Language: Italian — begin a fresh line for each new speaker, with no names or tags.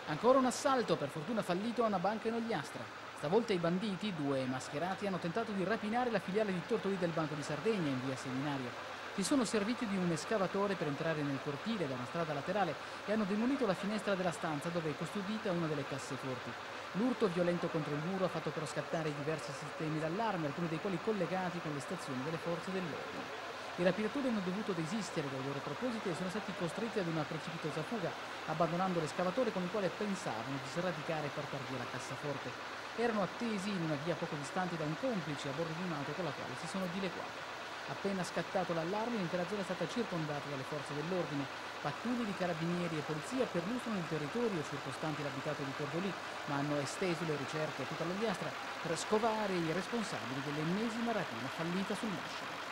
Ancora un assalto, per fortuna fallito, a una banca in Ogliastra. Stavolta i banditi, due mascherati, hanno tentato di rapinare la filiale di Tortolì del Banco di Sardegna in via Seminario. Si sono serviti di un escavatore per entrare nel cortile da una strada laterale e hanno demolito la finestra della stanza dove è custodita una delle casseforti. L'urto violento contro il muro ha fatto però scattare diversi sistemi d'allarme, alcuni dei quali collegati con le stazioni delle forze dell'ordine. I rapinatori hanno dovuto desistere dai loro propositi e sono stati costretti ad una precipitosa fuga, abbandonando l'escavatore con il quale pensavano di sradicare e portar via la cassaforte. Erano attesi in una via poco distante da un complice a bordo di un'auto con la quale si sono dileguati. Appena scattato l'allarme, l'intera zona è stata circondata dalle forze dell'ordine. Pattuglie di carabinieri e polizia perlustrano il territorio circostante l'abitato di Tordolì, ma hanno esteso le ricerche a tutta l'Ogliastra per scovare i responsabili dell'ennesima rapina fallita sul nascere.